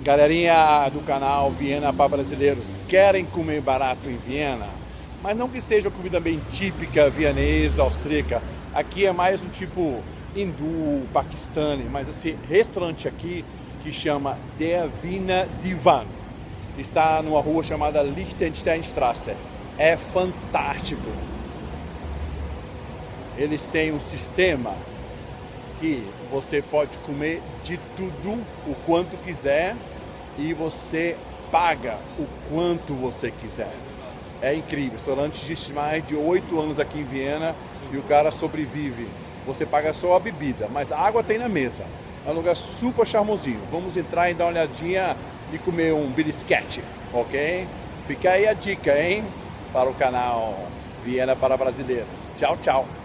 Galerinha do canal Viena para Brasileiros, querem comer barato em Viena, mas não que seja comida bem típica vienesa, austríaca. Aqui é mais um tipo hindu, paquistani, mas esse restaurante aqui que chama Der Wiener Divan está numa rua chamada Liechtensteinstraße. É fantástico. Eles têm um sistema que você pode comer de tudo o quanto quiser e você paga o quanto você quiser. É incrível. O restaurante existe mais de 8 anos aqui em Viena e o cara sobrevive. Você paga só a bebida, mas a água tem na mesa. É um lugar super charmosinho. Vamos entrar e dar uma olhadinha e comer um birisquete, ok? Fica aí a dica, hein? Para o canal Viena para Brasileiros. Tchau, tchau.